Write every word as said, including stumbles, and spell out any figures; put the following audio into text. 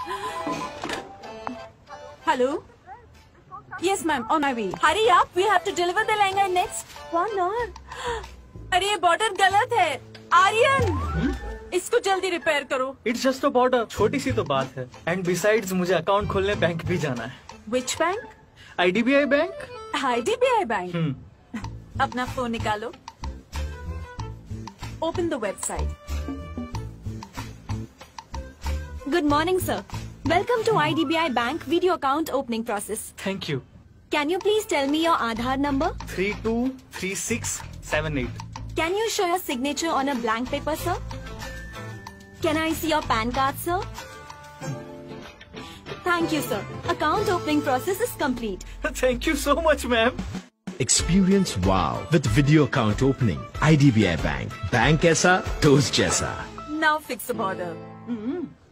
Hello? Yes, ma'am. On my way. Hurry up. We have to deliver the lehenga in next one hour. अरे ये border गलत है Aryan hmm? इसको जल्दी repair करो. It's just a border. छोटी सी तो बात है. And besides मुझे अकाउंट खोलने बैंक भी जाना है. Which bank? I D B I bank. I D B I bank. hmm. अपना फोन निकालो. Open the website. Good morning, sir. Welcome to I D B I Bank video account opening process. Thank you. Can you please tell me your Aadhaar number? Three two three six seven eight. Can you show your signature on a blank paper, sir? Can I see your PAN card, sir? Thank you, sir. Account opening process is complete. Thank you so much, ma'am. Experience wow with video account opening. I D B I Bank. Bank ऐसा, दोस्त जैसा. Now fix the border. Mm-hmm.